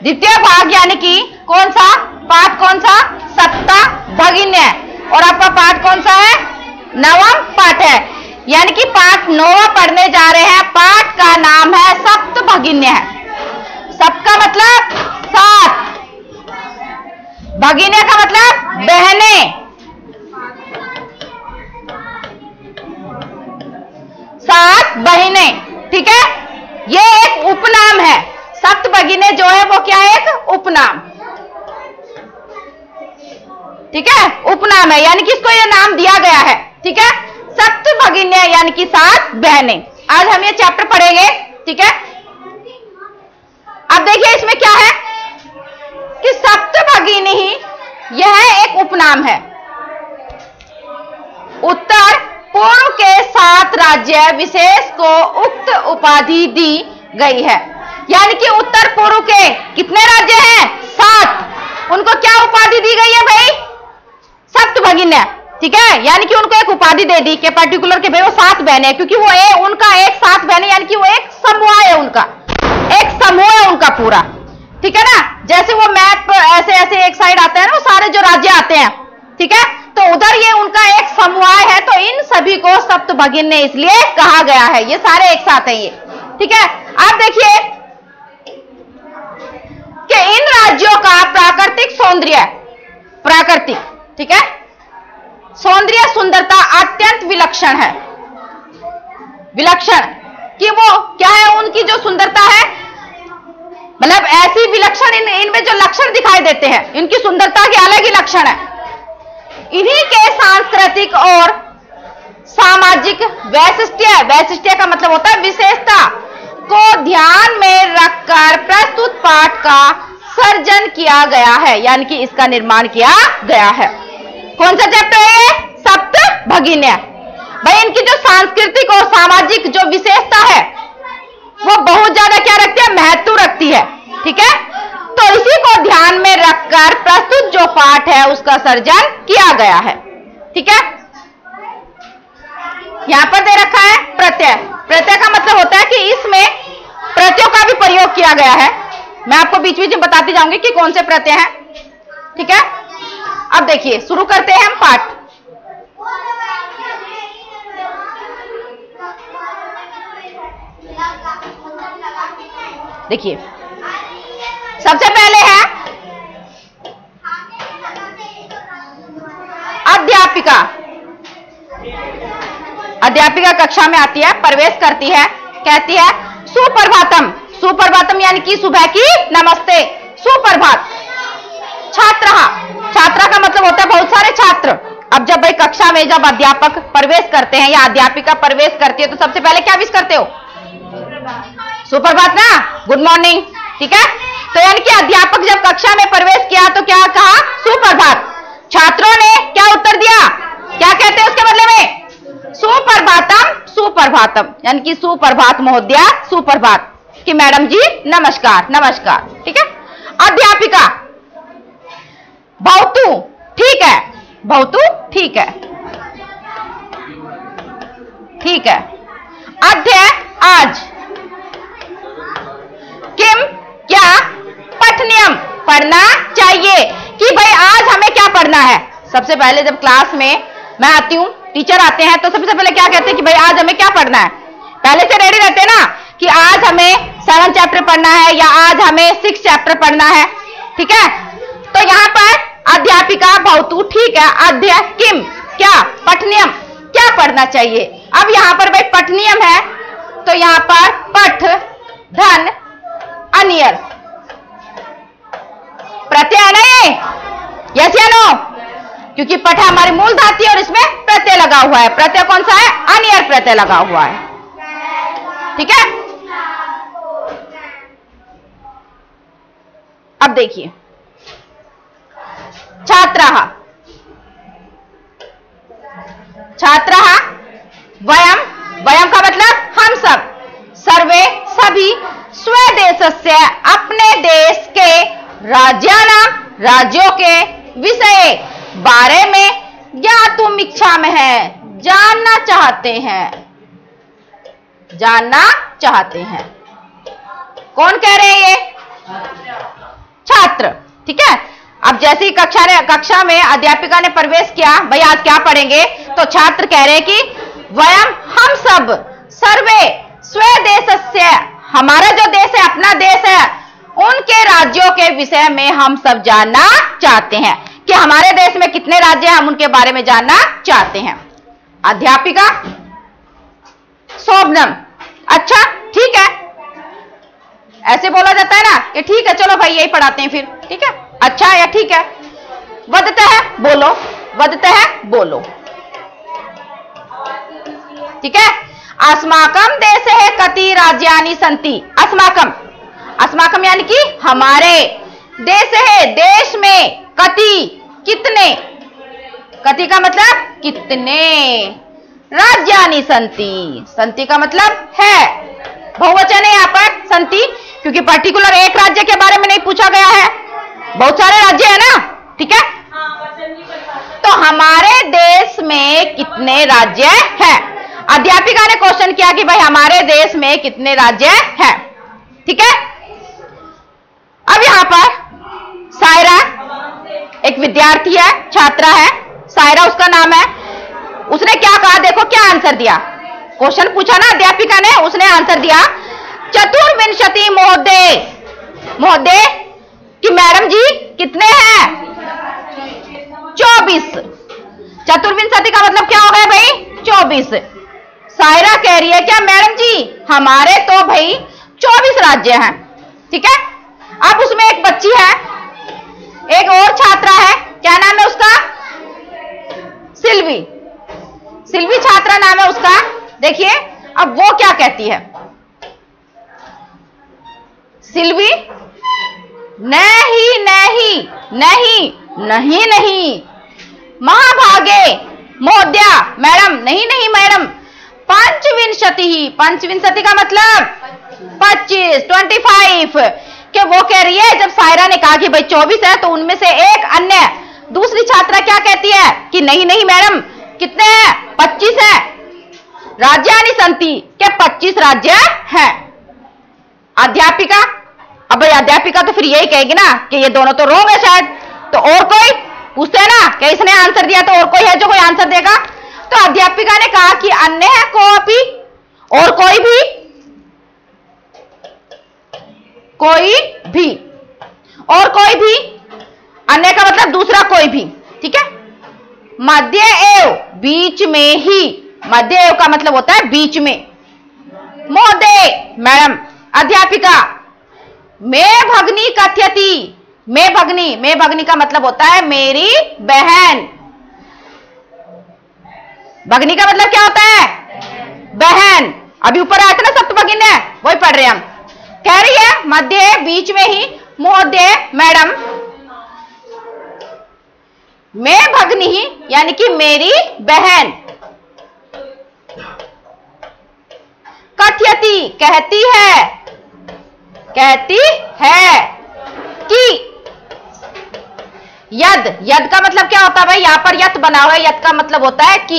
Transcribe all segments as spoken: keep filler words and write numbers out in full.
द्वितीय भाग यानी कि कौन सा पाठ, कौन सा सप्ता भगिन्य, और आपका पाठ कौन सा है, नवम पाठ है, यानी कि पाठ नौवा पढ़ने जा रहे हैं। पाठ का नाम है सप्त भगिन्य है। सप्त का मतलब सात, भगिन्य का मतलब बहनें, सात बहनें, ठीक है। ये एक उपनाम है, सप्त भगिन्य जो है वो क्या है, एक उपनाम, ठीक है, उपनाम है, यानी कि इसको ये नाम दिया गया है, ठीक है। सप्त भगिन्य यानी कि सात बहनें। आज हम ये चैप्टर पढ़ेंगे, ठीक है। अब देखिए इसमें क्या है कि सप्त भगिनी ही यह एक उपनाम है। उत्तर पूर्व के सात राज्य विशेष को उक्त उपाधि दी गई है, यानी कि उत्तर पूर्व के कितने राज्य हैं, सात, उनको क्या उपाधि दी गई है भाई, सप्त भगिन्य, ठीक है। यानी कि उनको एक उपाधि दे दी कि पर्टिकुलर के भाई वो सात बहनें, क्योंकि वो ए, उनका एक सात बहनें, यानी कि वो एक समूह है, उनका एक समूह है उनका पूरा, ठीक है ना। जैसे वो मैप ऐसे ऐसे एक साइड आता है ना, वो सारे जो राज्य आते हैं, ठीक है, तो उधर ये उनका एक समूह है, तो इन सभी को सप्त भगिन्य इसलिए कहा गया है। ये सारे एक साथ हैं ये, ठीक है। आप देखिए कि इन राज्यों का प्राकृतिक सौंदर्य, प्राकृतिक, ठीक है, सौंदर्य सुंदरता अत्यंत विलक्षण है। विलक्षण कि वो क्या है, उनकी जो सुंदरता है, मतलब ऐसी विलक्षण, इन इनमें जो लक्षण दिखाई देते हैं, इनकी सुंदरता के अलग ही लक्षण है। इन्हीं के सांस्कृतिक और सामाजिक वैशिष्ट्य, वैशिष्ट्य का मतलब होता है विशेषता, को ध्यान में रखकर प्रस्तुत पाठ का सर्जन किया गया है, यानी कि इसका निर्माण किया गया है। कौन सा चैप्टर है ये, सप्त भगिन्य। भाई इनकी जो सांस्कृतिक और सामाजिक जो विशेषता है वो बहुत ज्यादा क्या रखती है, महत्व रखती है, ठीक है। तो इसी को ध्यान में रखकर प्रस्तुत जो पाठ है उसका सर्जन किया गया है, ठीक है। यहां पर दे रखा है प्रत्यय। प्रत्यय का मतलब होता है कि इसमें प्रत्ययों का भी प्रयोग किया गया है। मैं आपको बीच बीच में बताती जाऊंगी कि कौन से प्रत्यय हैं, ठीक है। अब देखिए शुरू करते हैं हम पाठ। देखिए सबसे पहले है अध्यापिका। अध्यापिका कक्षा में आती है, प्रवेश करती है, कहती है सुप्रभातम। सुप्रभातम यानी कि सुबह की नमस्ते, सुप्रभात। छात्रा, छात्रा का मतलब होता है बहुत सारे छात्र। अब जब भाई कक्षा में जब अध्यापक प्रवेश करते हैं या अध्यापिका प्रवेश करती है तो सबसे पहले क्या विश करते हो, सुप्रभात ना, गुड मॉर्निंग, ठीक है। तो यानी कि अध्यापक जब कक्षा में प्रवेश किया तो क्या कहा, सुप्रभात। छात्रों ने क्या उत्तर दिया, क्या कहते हैं उसके बदले में, सुप्रभातम, सुप्रभातम, यानी कि सुप्रभात महोदया, सुप्रभात, कि मैडम जी नमस्कार, नमस्कार, ठीक है। अध्यापिका भवतु, ठीक है, भवतु, ठीक है, ठीक है। अध्य आज, किम क्या, पठनियम पढ़ना चाहिए, कि भाई आज हमें क्या पढ़ना है। सबसे पहले जब क्लास में मैं आती हूँ, टीचर आते हैं तो सबसे पहले क्या कहते हैं कि भाई आज हमें क्या पढ़ना है। पहले से रेडी रहते हैं ना कि आज हमें सेवन चैप्टर पढ़ना है या आज हमें सिक्स चैप्टर पढ़ना है, ठीक है। तो यहाँ पर अध्यापिका भवतु, ठीक है, अध्य किम क्या, पठनियम क्या पढ़ना चाहिए। अब यहाँ पर भाई पठनियम है तो यहाँ पर पठ, धन, अनियर, प्रत्यय नहीं, यस या नो, क्योंकि पठ हमारी मूल धातु है और इसमें प्रत्यय लगा हुआ है। प्रत्यय कौन सा है, अनियर प्रत्यय लगा हुआ है, ठीक है। अब देखिए छात्रा, छात्रा वयम, वयम का मतलब हम सब, सर्वे सभी, स्वदेशस्य अपने देश के, राज्यानाम राज्यों के, विषय बारे में, ज्ञातुम इच्छा में है जानना चाहते हैं, जानना चाहते हैं। कौन कह रहे हैं ये, छात्र। ठीक है, अब जैसी कक्षा ने कक्षा में अध्यापिका ने प्रवेश किया, भाई आज क्या पढ़ेंगे, तो छात्र कह रहे हैं कि वयम हम सब सर्वे स्वदेशस्य, हमारा जो देश है, अपना देश है, उनके राज्यों के विषय में हम सब जानना चाहते हैं कि हमारे देश में कितने राज्य हैं, हम उनके बारे में जानना चाहते हैं। अध्यापिका शोभनम, अच्छा ठीक है, ऐसे बोला जाता है ना कि ठीक है चलो भाई यही पढ़ाते हैं फिर, ठीक है, अच्छा या ठीक है। वदते है बोलो, वदते है बोलो, ठीक है। अस्माकम देश है कति राज्यानि संति, अस्माकम, अस्माकम यानी कि हमारे, देश है देश में, कति कितने, कति का मतलब कितने, राज्यानि संति, संति का मतलब है, बहुवचन है यहां पर संति, क्योंकि पर्टिकुलर एक राज्य के बारे में नहीं पूछा गया है, बहुत सारे राज्य है ना, ठीक है। तो हमारे देश में कितने राज्य हैं, अध्यापिका ने क्वेश्चन किया कि भाई हमारे देश में कितने राज्य हैं, ठीक है। अब यहां पर सायरा एक विद्यार्थी है, छात्रा है, सायरा उसका नाम है, उसने क्या कहा, देखो क्या आंसर दिया, क्वेश्चन पूछा ना अध्यापिका ने, उसने आंसर दिया चतुर्विंशति महोदय, महोदय कि मैडम जी कितने हैं, चौबीस, चतुर्विंशति का मतलब क्या हो गया भाई, चौबीस। सायरा कह रही है क्या मैडम जी हमारे तो भाई चौबीस राज्य हैं, ठीक है। अब उसमें एक बच्ची है, एक और छात्रा है, क्या नाम है उसका, सिल्वी, सिल्वी छात्रा नाम है उसका। देखिए अब वो क्या कहती है, सिल्वी नहीं नहीं नहीं नहीं नहीं, महाभागे महोदया मैडम, नहीं नहीं मैडम, पंचविंशति ही, पंचविंशति का मतलब पच्चीस, ट्वेंटी फाइव, कि वो कह रही है, जब सायरा ने कहा कि भाई चौबीस है तो उनमें से एक अन्य दूसरी छात्रा क्या कहती है कि नहीं नहीं मैडम कितने हैं, पच्चीस है, राज्यानि संति, के पच्चीस राज्य हैं। अध्यापिका, अब भाई अध्यापिका तो फिर यही कहेगी ना कि ये दोनों तो रोंग है शायद, तो और कोई पूछते हैं ना कि इसने आंसर दिया तो और कोई है जो कोई आंसर देगा, तो अध्यापिका ने कहा कि अन्य है कोई, और कोई भी, कोई भी, और कोई भी, अन्य का मतलब दूसरा कोई भी, ठीक है। मध्य एव बीच में ही, मध्य एव का मतलब होता है बीच में। महोदय मैडम, अध्यापिका मैं भगनी कथ्यति, मैं भगनी, मैं भगनी का मतलब होता है मेरी बहन, भगनी का मतलब क्या होता है, बहन। अभी ऊपर आया था ना सप्तभगिनी है, वही पढ़ रहे हैं हम। कह रही है मध्य बीच में ही, महोदय मैडम, मैं भगनी ही यानी कि मेरी बहन, कथ्यति कहती है, कहती है कि, यद, यद का मतलब क्या होता है भाई, यहां पर यत बना हुआ है, यद का मतलब होता है कि,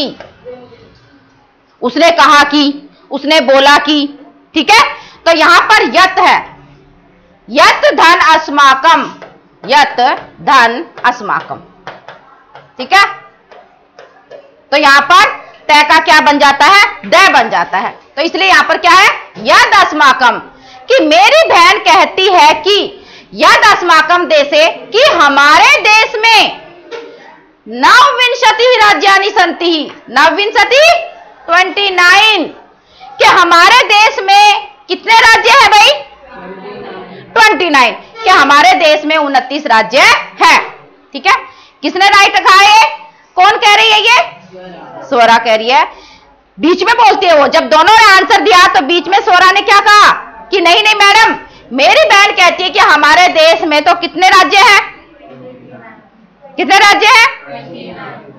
उसने कहा कि, उसने बोला कि, ठीक है। तो यहां पर यत है, यत धन अस्माकम, यत धन अस्माकम, ठीक है। तो यहां पर तय का क्या बन जाता है, दय बन जाता है, तो इसलिए यहां पर क्या है, यद अस्माकम, कि मेरी बहन कहती है कि, यद अस्माकम देशे, कि हमारे देश में नवविंशति राज्यानि संति, नवविंशति ट्वेंटी नाइन, कि हमारे देश में कितने राज्य हैं भाई, ट्वेंटी नाइन, कि हमारे देश में उनतीस राज्य हैं, ठीक है। किसने राइट रखा है, कौन कह रही है ये, स्वरा कह रही है, बीच में बोलती है वो, जब दोनों ने आंसर दिया तो बीच में स्वरा ने क्या कहा कि नहीं नहीं मैडम मेरी बहन कहती है कि हमारे देश में तो कितने राज्य हैं, कितने राज्य हैं,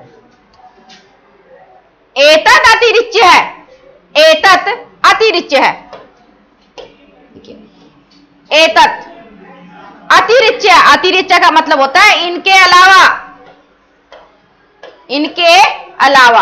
एतत् अतिरिच्य है, एतत् अतिरिच्य है, एतत् अतिरिच्य, अतिरिच्य का मतलब होता है इनके अलावा, इनके अलावा।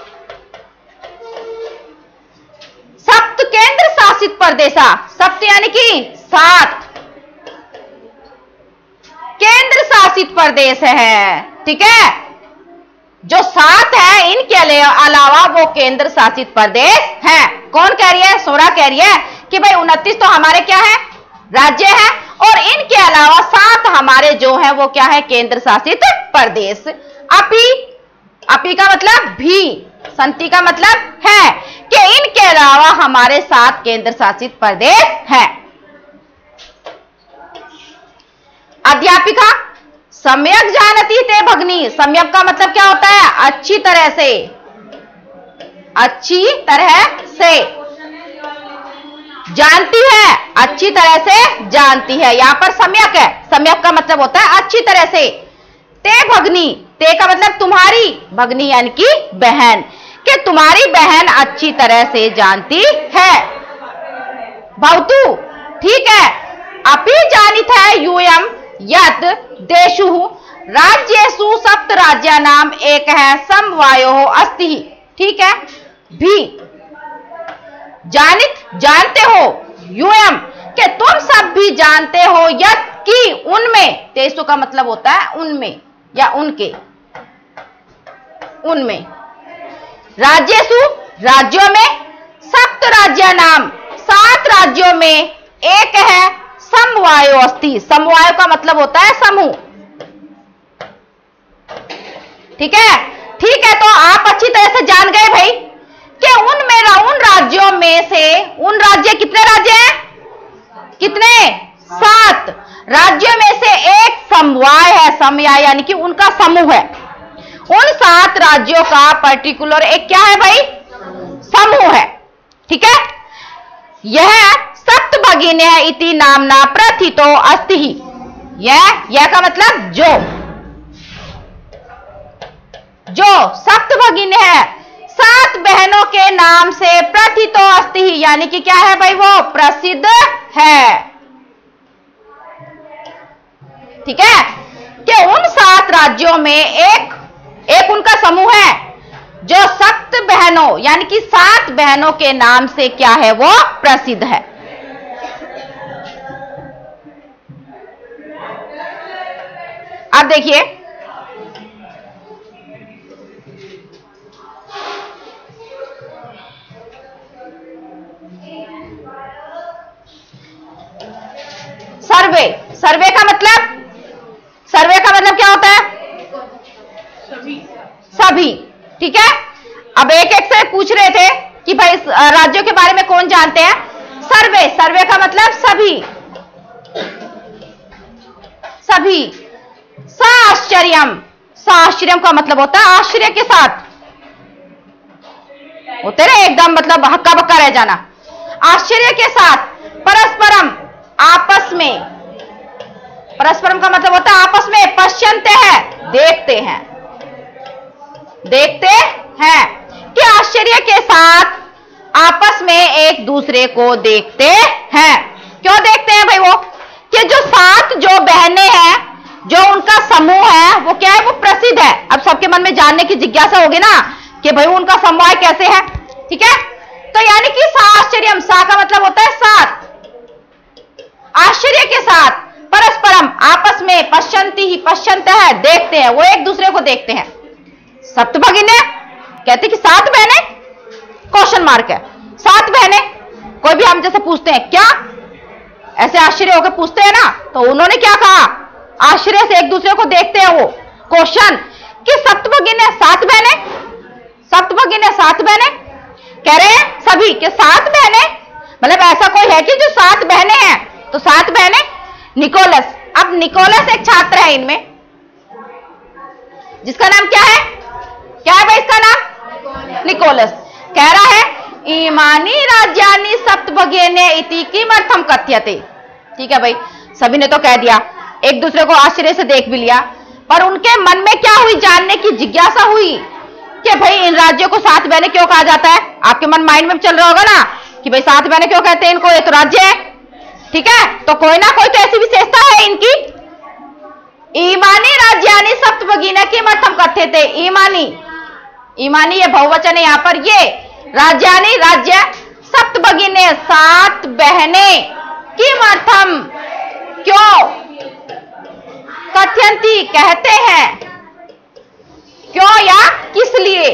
सप्त केंद्र शासित प्रदेशा, सप्त यानी कि सात, केंद्र शासित प्रदेश है। ठीक है, जो सात है इनके अलावा वो केंद्र शासित प्रदेश है। कौन कह रही है? सोरा कह रही है कि भाई उनतीस तो हमारे क्या है? राज्य है, और इनके अलावा सात हमारे जो है वो क्या है? केंद्र शासित प्रदेश। अपि, अपि का मतलब भी, संति का मतलब है कि इनके अलावा हमारे सात केंद्र शासित प्रदेश हैं। अध्यापिका सम्यक जानती ते भगनी। सम्यक का मतलब क्या होता है? अच्छी तरह से, अच्छी तरह से जानती है, अच्छी तरह से जानती है। यहां पर सम्यक है, सम्यक का मतलब होता है अच्छी तरह से। ते भगनी, ते का मतलब तुम्हारी, भगनी यानी कि बहन, कि तुम्हारी बहन अच्छी तरह से जानती है। भवतु, ठीक है। अपि जानित है यूयम यत् देशु राज्येषु सप्त राज्यानाम एक है समवायो अस्ति। ठीक है, भी जानित, जानते हो, यूयम कि तुम सब भी जानते हो, यत् की उनमें, देशु का मतलब होता है उनमें या उनके, उनमें, राज्येषु राज्यों में, सप्त राज्य नाम सात राज्यों में, एक है समवायो अस्ति। समवायो का मतलब होता है समूह। ठीक है, ठीक है, तो आप अच्छी तरह से जान गए भाई कि उनमें, उन राज्यों में से, उन राज्य, कितने राज्य हैं? कितने? सात राज्यों में से एक समवाय है, समवाय यानी कि उनका समूह है। उन सात राज्यों का पर्टिकुलर एक क्या है भाई? समूह है। ठीक है, यह सप्त भगिनी है इति नामना प्रथितो अस्ति। यह, यह का मतलब जो, जो सप्त भगिनी है, सात बहनों के नाम से प्रथितो अस्ति, यानी कि क्या है भाई? वो प्रसिद्ध है। ठीक है, कि उन सात राज्यों में एक, एक उनका समूह है जो सप्त बहनों यानी कि सात बहनों के नाम से क्या है? वो प्रसिद्ध है। अब देखिए, सर्वे, सर्वे का मतलब, सर्वे का मतलब क्या होता है? सभी, सभी। ठीक है, अब एक एक से पूछ रहे थे कि भाई राज्यों के बारे में कौन जानते हैं? सर्वे, सर्वे का मतलब सभी, सभी। साश्चर्यम, साश्चर्यम का मतलब होता है आश्चर्य के साथ, होते ना एकदम मतलब हक्का बक्का रह जाना। आश्चर्य के साथ, परस्परम आपस में, परस्परम का मतलब होता है आपस में, पश्यन्ते हैं देखते हैं, देखते हैं, कि आश्चर्य के साथ आपस में एक दूसरे को देखते हैं। क्यों देखते हैं भाई? वो कि जो सात जो बहनें हैं, जो उनका समूह है, वो क्या है? वो प्रसिद्ध है। अब सबके मन में जानने की जिज्ञासा होगी ना कि भाई उनका समवाय कैसे है। ठीक है, तो यानी कि साश्चर्यम, सा का मतलब होता है सात, आश्चर्य के साथ, परस्परम आपस में, पश्यन्ति ही, पश्यन्त है देखते हैं, वो एक दूसरे को देखते हैं। सप्त भगिनी कहते कि सात बहनें, क्वेश्चन मार्क है, सात बहनें। कोई भी हम जैसे पूछते हैं क्या, ऐसे आश्चर्य होकर पूछते हैं ना, तो उन्होंने क्या कहा? आश्चर्य से एक दूसरे को देखते हैं वो क्वेश्चन कि सप्त भगिनी सात बहनें, सप्त भगिनी सात बहनें, कह रहे हैं सभी के सात बहनें, मतलब ऐसा कोई है कि जो सात बहनें हैं? तो सात बहनें। निकोलस, अब निकोलस एक छात्र है इनमें, जिसका नाम क्या है? क्या है भाई इसका नाम? निकोलस। कह रहा है ईमानी राज्यानि सप्त भगिनी इति किमर्थम कथ्यते। ठीक है भाई, सभी ने तो कह दिया, एक दूसरे को आश्चर्य से देख भी लिया, पर उनके मन में क्या हुई? जानने की जिज्ञासा हुई कि भाई इन राज्यों को सात बहनें क्यों कहा जाता है। आपके मन माइंड में चल रहा होगा ना कि भाई सात बहनें क्यों कहते हैं इनको, ये तो राज्य है। ठीक है, तो कोई ना कोई तो ऐसी विशेषता है इनकी। ईमानी राज्यानि सप्त भगिनी किमर्थम कथ्यते। ईमानी, ईमानी ये बहुवचन है यहां पर। ये राज्यानि राज्य, सप्त भगिनी सात बहनें, किमर्थम क्यों, कथयन्ति कहते हैं। क्यों या किस लिए?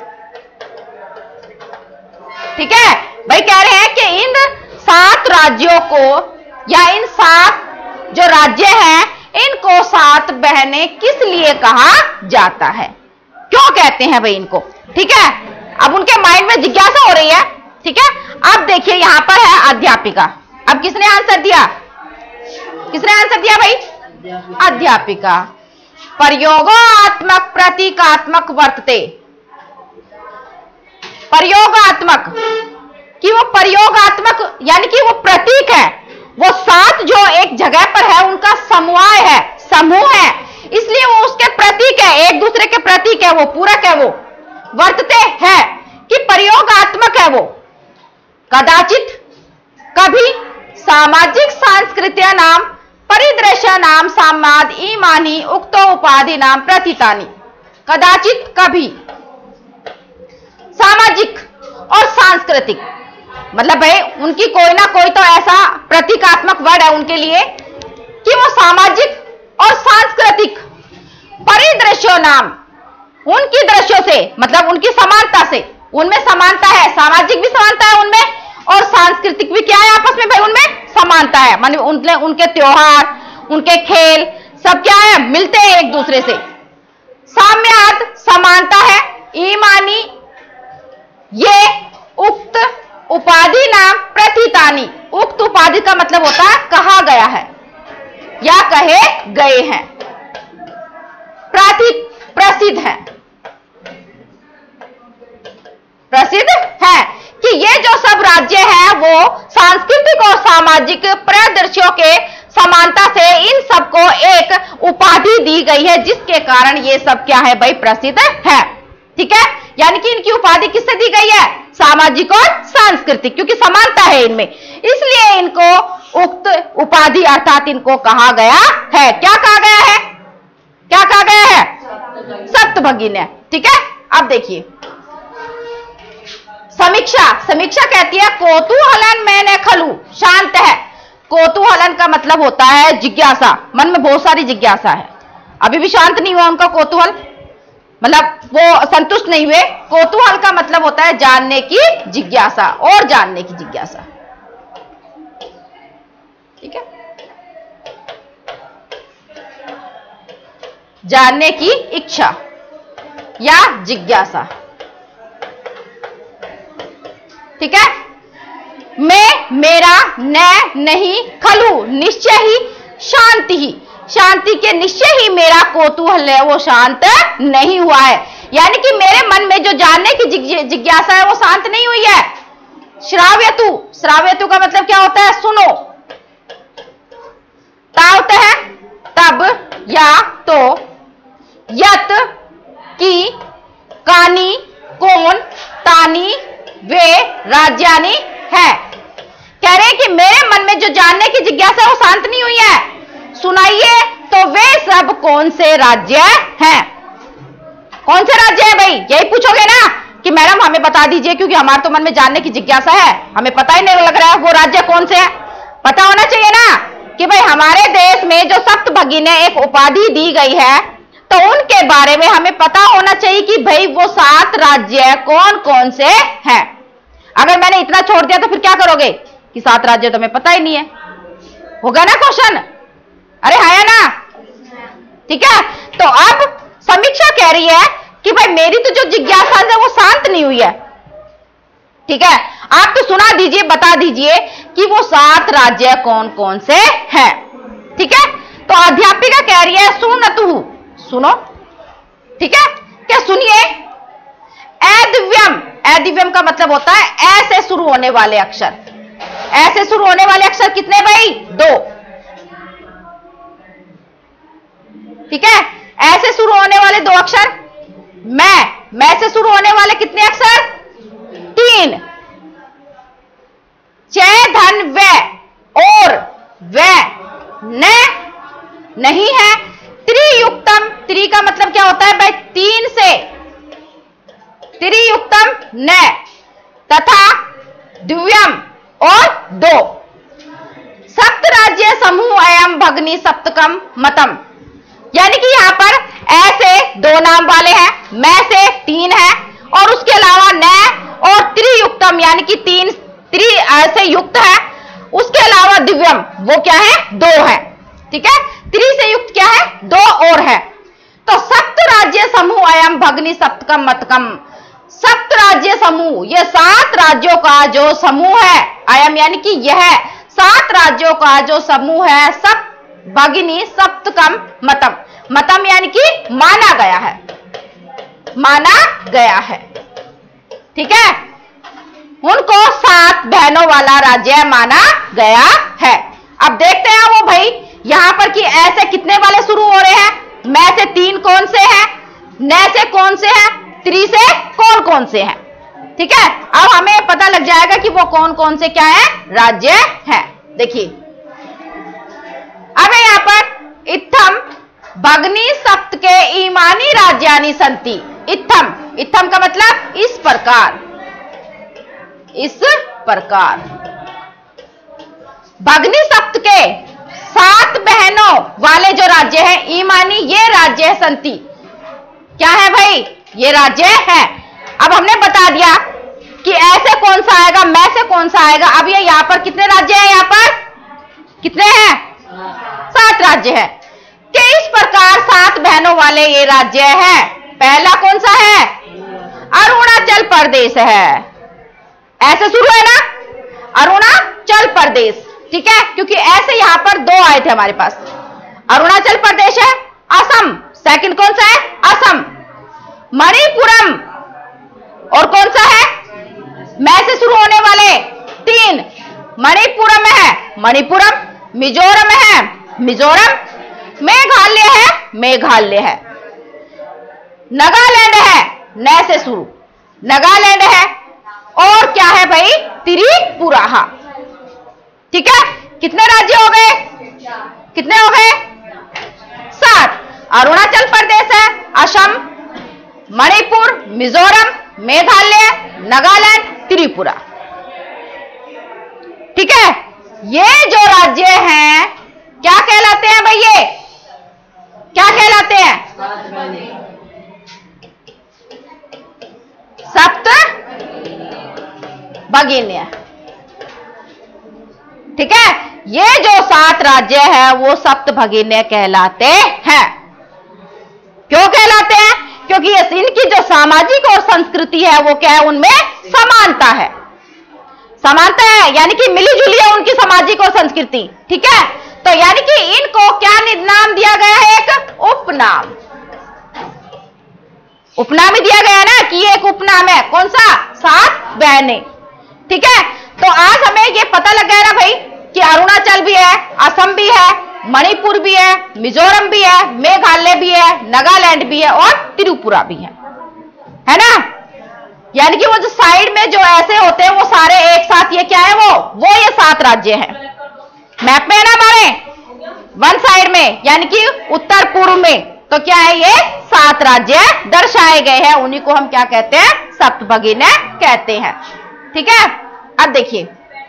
ठीक है भाई, कह रहे हैं कि इन सात राज्यों को या इन सात जो राज्य हैं इनको सात बहनें किस लिए कहा जाता है, क्यों कहते हैं भाई इनको? ठीक है, अब उनके माइंड में जिज्ञासा हो रही है। ठीक है, अब देखिए यहां पर है अध्यापिका। अब किसने आंसर दिया? किसने आंसर दिया भाई? अध्यापिका। प्रयोगात्मक प्रतीकात्मक वर्तते। प्रयोगात्मक कि वो प्रयोगात्मक यानी कि वो प्रतीक है, वो सात जो एक जगह पर है उनका समूह है, समूह है, इसलिए वो उसके प्रतीक है, एक दूसरे के प्रतीक है, वो पूरक है, वो वर्तते है कि प्रयोगात्मक है। वो कदाचित कभी सामाजिक सांस्कृतिक नाम परिदृश्य नाम सामाद ईमानी उक्तो उपाधि नाम प्रतीतानी। कदाचित कभी सामाजिक और सांस्कृतिक मतलब भाई उनकी कोई ना कोई तो ऐसा प्रतीकात्मक वर्ड है उनके लिए कि वो सामाजिक और सांस्कृतिक परिदृश्यों नाम उनकी दृश्यों से मतलब उनकी समानता से, उनमें समानता है, सामाजिक भी समानता है उनमें और सांस्कृतिक भी क्या है आपस में भाई उनमें समानता है, माने उनके उनके त्योहार उनके खेल सब क्या है मिलते हैं एक दूसरे से। साम्याद समानता है, ईमानी ये उक्त उपाधि नाम प्रतीतानी, उक्त उपाधि का मतलब होता है कहा गया है या कहे गए हैं, प्राति प्रसिद्ध है, प्रसिद्ध है कि ये जो सब राज्य है वो सांस्कृतिक और सामाजिक परिदृश्यों के समानता से इन सबको एक उपाधि दी गई है जिसके कारण ये सब क्या है भाई प्रसिद्ध है। ठीक है, यानी कि इनकी उपाधि किससे दी गई है? सामाजिक और सांस्कृतिक, क्योंकि समानता है इनमें, इसलिए इनको उक्त उपाधि अर्थात इनको कहा गया है। क्या कहा गया है? क्या कहा गया है? सप्तभगिनी। ठीक है, अब देखिए समीक्षा। समीक्षा कहती है कौतूहलन मैंने खलु शांत है। कौतूहलन का मतलब होता है जिज्ञासा, मन में बहुत सारी जिज्ञासा है, अभी भी शांत नहीं हुआ उनका कौतूहल, मतलब वो संतुष्ट नहीं हुए। कौतूहल का मतलब होता है जानने की जिज्ञासा और जानने की जिज्ञासा। ठीक है, जानने की इच्छा या जिज्ञासा। ठीक है, मैं मेरा न नहीं खलु निश्चय ही शांति ही, शांति के निश्चय ही मेरा कौतूहल है वो शांत नहीं हुआ है, यानी कि मेरे मन में जो जानने की जिज्ञासा है वो शांत नहीं हुई है। श्राव्यतु, श्राव्यतु का मतलब क्या होता है? सुनो। तावत है तब या तो, यत की, कानी, कौन, तानी, वे, राज्यानी है। कह रहे हैं कि मेरे मन में जो जानने की जिज्ञासा है वो शांत नहीं हुई है। सुनाइए तो वे सब कौन से राज्य हैं? कौन से राज्य हैं भाई? यही पूछोगे ना कि मैडम हमें बता दीजिए, क्योंकि हमारे तो मन में जानने की जिज्ञासा है, हमें पता ही नहीं लग रहा है वो राज्य कौन से है। पता होना चाहिए ना कि भाई हमारे देश में जो सप्तभगिनी एक उपाधि दी गई है तो उनके बारे में हमें पता होना चाहिए कि भाई वो सात राज्य कौन कौन से हैं। अगर मैंने इतना छोड़ दिया तो फिर क्या करोगे कि सात राज्य तो हमें पता ही नहीं है, होगा ना क्वेश्चन? अरे है ना? ठीक है, तो अब समीक्षा कह रही है कि भाई मेरी तो जो जिज्ञासा है वो शांत नहीं हुई है। ठीक है, आप तो सुना दीजिए, बता दीजिए कि वो सात राज्य कौन कौन से हैं। ठीक है, तो अध्यापिका कह रही है सुन तू, सुनो। ठीक है, क्या सुनिए। एदिव्यम, एदिव्यम का मतलब होता है ऐसे शुरू होने वाले अक्षर। ऐसे शुरू होने वाले अक्षर कितने भाई? दो। ठीक है, ऐसे शुरू होने वाले दो अक्षर। मैं, मैं से शुरू होने वाले कितने अक्षर? तीन। चय धन वे और वे न नहीं है। त्रियुक्तम, त्रि का मतलब क्या होता है भाई? तीन से। त्रियुक्तम न तथा दिव्यम और दो। सप्त राज्य समूह अयम भगनी सप्तकम मतम। यानी कि यहां पर ऐसे दो नाम वाले हैं, मैं से तीन है, और उसके अलावा न और त्रियुक्तम यानी कि तीन त्रि ऐसे युक्त है, उसके अलावा दिव्यम वो क्या है, दो है। ठीक है, त्रि से युक्त क्या है, दो और है। तो सप्त राज्य समूह अयम भगनी सप्तकम मतकम, सप्त राज्य समूह ये सात राज्यों का जो समूह है, अयम यानी कि यह सात राज्यों का जो समूह है, सप्त भगिनी सप्तकम मतम, मतम यानी कि माना गया है, माना गया है। ठीक है, उनको सात बहनों वाला राज्य माना गया है। अब देखते हैं वो भाई यहां पर कि ऐसे कितने वाले शुरू हो रहे हैं, मैं से तीन कौन से हैं, न से कौन से हैं, त्रि से कौन कौन से हैं। ठीक है, अब हमें पता लग जाएगा कि वो कौन कौन से क्या है, राज्य हैं। देखिए अब यहां पर इत्थम भगनी सप्त के ईमानी राज्यानि संति, इत्थम, इत्थम का मतलब इस प्रकार, इस प्रकार भगनी सप्त के सात बहनों वाले जो राज्य है, ईमानी ये राज्य है, संति क्या है भाई, ये राज्य है। अब हमने बता दिया कि ऐसे कौन सा आएगा, मैं से कौन सा आएगा। अब ये यहां पर कितने राज्य हैं, यहां पर कितने हैं, सात राज्य है। कि इस प्रकार सात बहनों वाले ये राज्य है। पहला कौन सा है, अरुणाचल प्रदेश है, ऐसे शुरू है ना, अरुणाचल प्रदेश। ठीक है, क्योंकि ऐसे यहां पर दो आए थे हमारे पास, अरुणाचल प्रदेश है, असम सेकंड कौन सा है, असम, मणिपुरम और कौन सा है, मैं से शुरू होने वाले तीन, मणिपुरम है, मणिपुरम, मिजोरम है, मिजोरम, मेघालय है, मेघालय है, नागालैंड है, न से शुरू, नागालैंड है, और क्या है भाई, त्रिपुरा। ठीक है, कितने राज्य हो गए, कितने हो गए, सात। अरुणाचल प्रदेश है, असम, मणिपुर, मिजोरम, मेघालय, नागालैंड, त्रिपुरा। ठीक है, ये जो राज्य हैं क्या कहलाते हैं भाई, ये क्या कहलाते हैं, सप्त भगिनी। ठीक है, ये जो सात राज्य है वो सप्त भगिनी कहलाते हैं। क्यों कहलाते हैं, क्योंकि ये इनकी जो सामाजिक और संस्कृति है वो क्या है, उनमें समानता है, समानता है यानी कि मिली जुली है उनकी सामाजिक और संस्कृति। ठीक है, तो यानी कि इनको क्या नाम दिया गया है, एक उपनाम, उपनाम ही दिया गया ना कि ये एक उपनाम है, कौन सा, सात बहनें। ठीक है, तो आज हमें ये पता लग गया ना भाई कि अरुणाचल भी है, असम भी है, मणिपुर भी है, मिजोरम भी है, मेघालय भी है, नागालैंड भी है और त्रिपुरा भी है, है ना। यानी कि वो जो साइड में जो ऐसे होते हैं वो सारे एक साथ, ये क्या है, वो वो ये सात राज्य हैं। मैप में है ना हमारे वन साइड में, यानी कि उत्तर पूर्व में, तो क्या है, ये सात राज्य दर्शाए गए हैं, उन्हीं को हम क्या कहते हैं, सप्त भगिनी कहते हैं। ठीक है, अब देखिए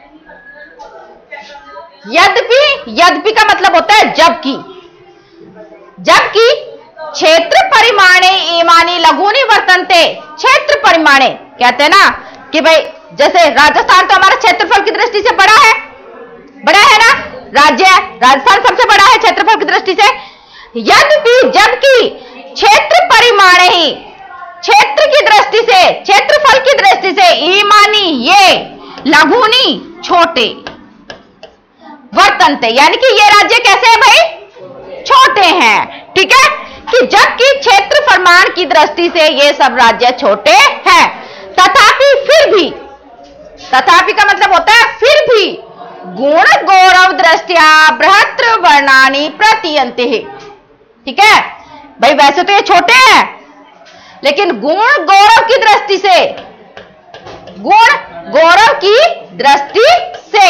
यद्यपि, यद्यपि का मतलब होता है जबकि, जबकि क्षेत्र परिमाणे ईमानी लघुनी वर्तनते, क्षेत्र परिमाणे कहते हैं ना कि भाई जैसे राजस्थान तो हमारा क्षेत्रफल की दृष्टि से बड़ा है, बड़ा है ना राज्य, राजस्थान सबसे बड़ा है क्षेत्रफल की दृष्टि से। यद्यपि, जबकि क्षेत्र परिमाणे ही, क्षेत्र की दृष्टि से, क्षेत्रफल की दृष्टि से, ईमानी ये, लघुनी छोटे, वर्तनते यानी कि ये राज्य कैसे हैं भाई, छोटे हैं। ठीक है, कि जबकि क्षेत्र परिमाण की दृष्टि से ये सब राज्य छोटे हैं, तथापि फिर भी, तथापि का मतलब होता है फिर भी, गुण गौरव दृष्टिया बृहत् वर्णानि प्रतीयन्ते। ठीक है भाई, वैसे तो ये छोटे हैं लेकिन गुण गौरव की दृष्टि से, गुण गौरव की दृष्टि से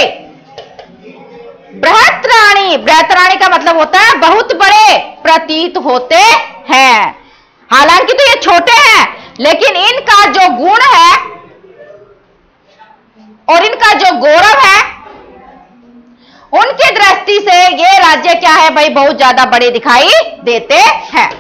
बृहत्राणी, बृहत्राणी का मतलब होता है बहुत बड़े प्रतीत होते हैं। हालांकि तो ये छोटे हैं लेकिन इनका जो गुण है और इनका जो गौरव है उनकी दृष्टि से ये राज्य क्या है भाई, बहुत ज्यादा बड़े दिखाई देते हैं।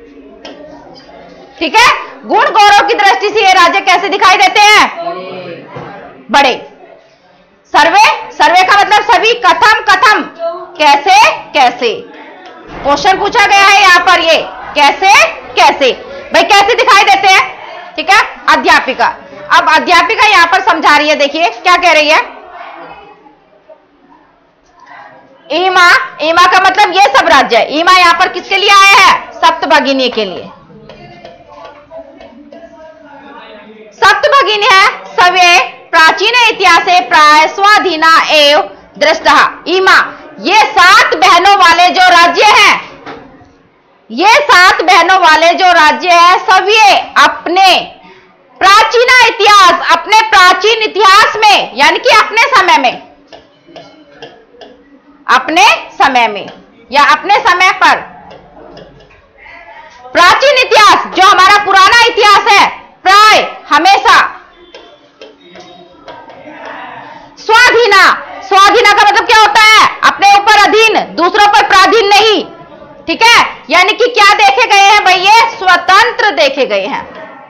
ठीक है, गुण गौरव की दृष्टि से ये राज्य कैसे दिखाई देते हैं, बड़े। सर्वे, सर्वे का मतलब सभी, कथम कथम कैसे कैसे, क्वेश्चन पूछा गया है यहां पर, ये कैसे कैसे भाई कैसे दिखाई देते हैं। ठीक है, अध्यापिका, अब अध्यापिका यहां पर समझा रही है, देखिए क्या कह रही है। ईमा, ईमा का मतलब ये सब राज्य है। ईमा यहां पर किसके लिए आया है, सप्तभगिनी के लिए। सप्तभगिनी है सवे प्राचीन इतिहास प्राय स्वाधीना एव दृष्टा। ईमा, ये सात बहनों वाले जो राज्य हैं, ये सात बहनों वाले जो राज्य है, सब ये अपने प्राचीन इतिहास, अपने प्राचीन इतिहास में, यानी कि अपने समय में, अपने समय में या अपने समय पर, प्राचीन इतिहास जो हमारा पुराना इतिहास है, प्राय हमेशा, स्वाधीना, स्वाधीना का मतलब क्या होता है, अपने ऊपर अधीन, दूसरों पर प्राधीन नहीं। ठीक है, यानी कि क्या देखे गए हैं भाई, ये स्वतंत्र देखे गए हैं।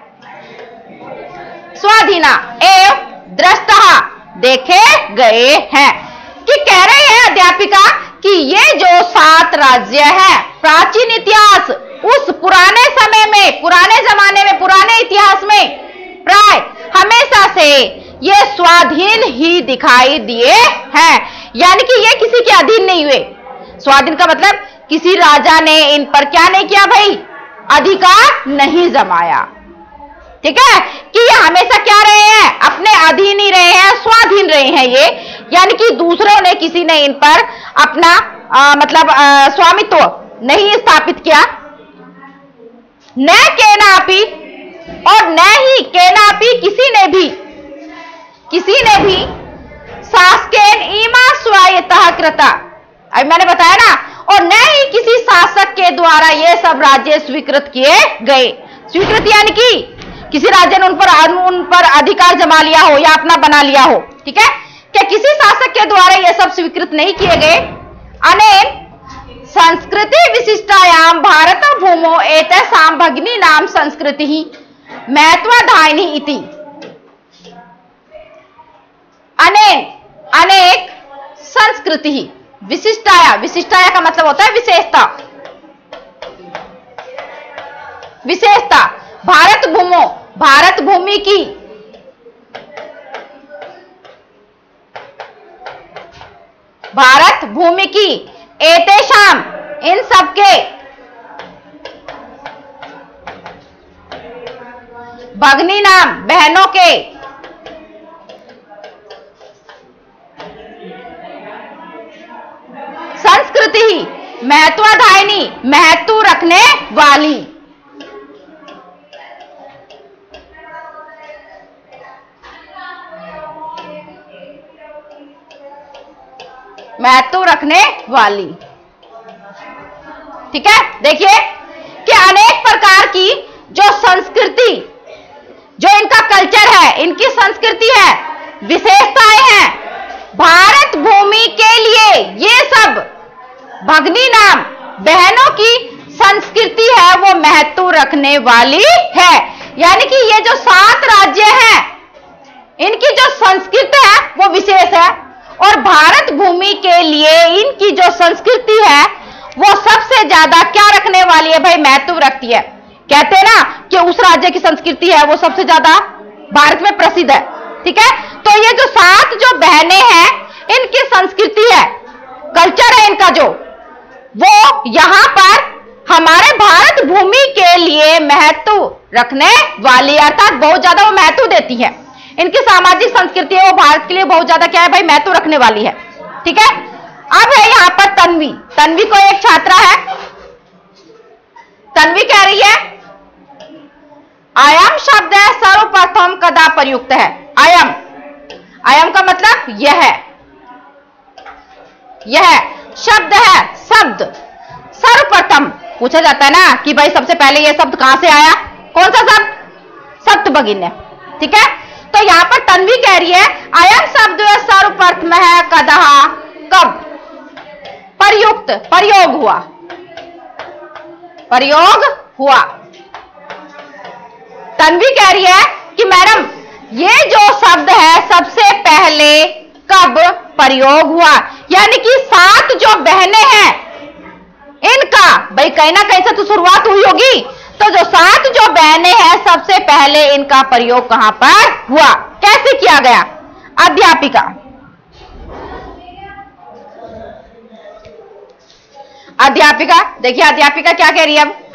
स्वाधीना एवं दृष्टा देखे गए हैं। कि कह रहे हैं अध्यापिका कि ये जो सात राज्य है, प्राचीन इतिहास, उस पुराने समय में, पुराने जमाने में, पुराने इतिहास में प्राय हमेशा से ये स्वाधीन ही दिखाई दिए हैं, यानी कि ये किसी के अधीन नहीं हुए। स्वाधीन का मतलब किसी राजा ने इन पर क्या नहीं किया भाई, अधिकार नहीं जमाया। ठीक है, कि ये हमेशा क्या रहे हैं, अपने अधीन ही रहे हैं, स्वाधीन रहे हैं ये, यानी कि दूसरों ने, किसी ने इन पर अपना आ, मतलब आ, स्वामित्व नहीं स्थापित किया। न केनापि, और न ही केनापि किसी ने भी, किसी ने भी शासकेन ईमा स्वायत्तः कृता, अभी मैंने बताया ना, और न ही किसी शासक के द्वारा ये सब राज्य स्वीकृत किए गए। स्वीकृत यानी कि किसी राज्य ने उन पर उन पर अधिकार जमा लिया हो या अपना बना लिया हो। ठीक है, क्या किसी शासक के द्वारा ये सब स्वीकृत नहीं किए गए। अनेन संस्कृति विशिष्टायाम भारत भूमो एतसाम भगिनी नाम संस्कृति ही महत्वाधायिनी इति। अनेक, अनेक संस्कृति ही विशिष्टाया, विशिष्टाया का मतलब होता है विशेषता, विशेषता। भारत भूमो, भारत भूमि की, भारत भूमि की, एतेषाम इन सबके, भगनी नाम बहनों के, संस्कृति ही महत्वाधायिनी महत्व रखने वाली, महत्व रखने वाली। ठीक है, देखिए कि अनेक प्रकार की जो संस्कृति, जो इनका कल्चर है, इनकी संस्कृति है, विशेषताएं हैं, भारत भूमि के लिए ये सब भगनी नाम बहनों की संस्कृति है, वो महत्व रखने वाली है। यानी कि ये जो सात राज्य हैं, इनकी जो संस्कृति है वो विशेष है, और भारत भूमि के लिए इनकी जो संस्कृति है वो सबसे ज्यादा क्या रखने वाली है भाई, महत्व रखती है। कहते हैं ना कि उस राज्य की संस्कृति है वो सबसे ज्यादा भारत में प्रसिद्ध है। ठीक है, तो ये जो सात जो बहनें हैं, इनकी संस्कृति है, कल्चर है इनका जो, वो यहां पर हमारे भारत भूमि के लिए महत्व रखने वाली, अर्थात बहुत ज्यादा वो महत्व देती है। इनकी सामाजिक संस्कृति है वो भारत के लिए बहुत ज्यादा क्या है भाई, महत्व रखने वाली है। ठीक है, अब है यहां पर तन्वी। तन्वी को एक छात्रा है, तन्वी कह रही है अयम शब्द है सर्वप्रथम कदा प्रयुक्त है। अयम, अयम का मतलब यह है, यह शब्द है, शब्द सर्वप्रथम पूछा जाता है ना कि भाई सबसे पहले यह शब्द कहां से आया, कौन सा शब्द, सप्तभगिनी। ठीक है, तो यहां पर तन्वी कह रही है अयम शब्द सर्वप्रथम है कदा, कब, प्रयुक्त, प्रयोग हुआ, प्रयोग हुआ। तन्वी कह रही है कि मैडम ये जो शब्द है सबसे पहले कब प्रयोग हुआ, यानी कि सात जो बहनें हैं इनका, भाई कहीं ना कहीं से तो शुरुआत हुई होगी, तो जो सात जो बहनें हैं सबसे पहले इनका प्रयोग कहां पर हुआ, कैसे किया गया? अध्यापिका, अध्यापिका देखिए अध्यापिका क्या कह रही है अब।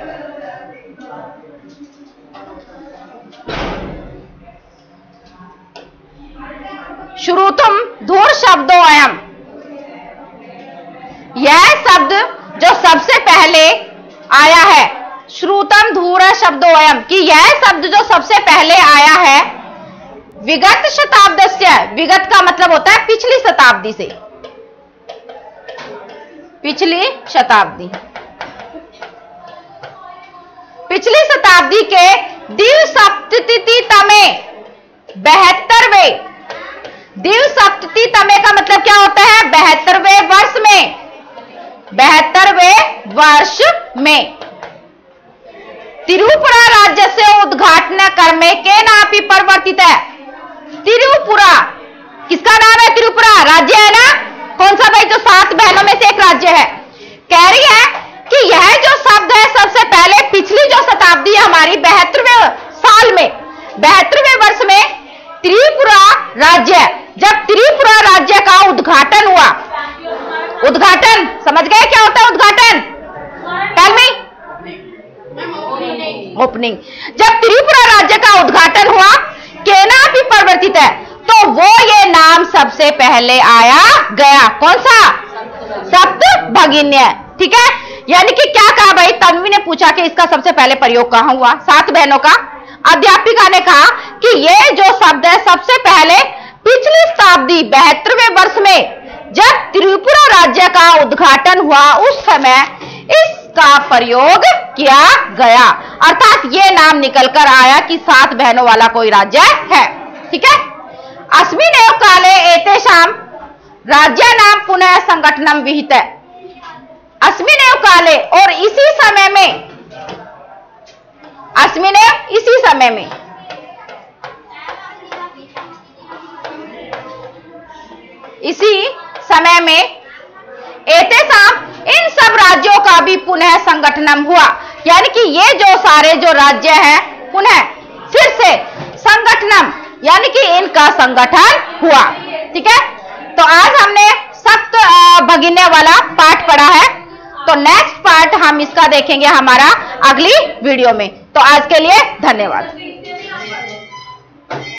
श्रुतम धूर शब्दों अयम, यह शब्द जो सबसे पहले आया है, श्रुतम धूर शब्दों अयम, कि यह शब्द जो सबसे पहले आया है विगत शताब्दस्य, विगत का मतलब होता है पिछली शताब्दी से, पिछली शताब्दी, पिछली शताब्दी के द्विसप्ततितमे बहत्तरवें, द्विसप्ततितमे का मतलब क्या होता है? बहत्तरवें वर्ष में, बहत्तरवें वर्ष में त्रिपुरा राज्य से उद्घाटन कर्मे के नापी परिवर्तित है। त्रिपुरा किसका नाम है? त्रिपुरा राज्य है ना, कौन सा भाई? जो सात बहनों में से एक राज्य है। कह रही है कि यह जो शब्द है सबसे पहले पिछली जो शताब्दी है हमारी, बहत्तरवें साल में, बहत्तरवें वर्ष में त्रिपुरा राज्य, जब त्रिपुरा राज्य का उद्घाटन हुआ, उद्घाटन समझ गए क्या होता है उद्घाटन? टेल मी, ओपनिंग, जब त्रिपुरा राज्य का उद्घाटन हुआ, केना भी परिवर्तित है, तो वो ये नाम सबसे पहले आया गया, कौन सा? सप्त भगिन्य, ठीक है। यानी कि क्या कहा भाई, तन्वी ने पूछा कि इसका सबसे पहले प्रयोग कहां हुआ, सात बहनों का। अध्यापिका ने कहा कि ये जो शब्द है सबसे पहले पिछली शताब्दी बहत्तरवें वर्ष में जब त्रिपुरा राज्य का उद्घाटन हुआ उस समय इसका प्रयोग किया गया, अर्थात ये नाम निकलकर आया कि सात बहनों वाला कोई राज्य है, ठीक है। अस्मिन् एव काले एतेषां राज्य नाम पुनः संगठनम विहित है, अस्मिन् एव काले, और इसी समय में, अस्मिन् एव इसी समय में, इसी समय में एतेषां इन सब राज्यों का भी पुनः संगठनम हुआ, यानी कि ये जो सारे जो राज्य हैं पुनः फिर से संगठनम, यानी कि इनका संगठन हुआ, ठीक है। तो आज हमने सप्त भगिन्य वाला पाठ पढ़ा है, तो नेक्स्ट पार्ट हम इसका देखेंगे हमारा अगली वीडियो में। तो आज के लिए धन्यवाद।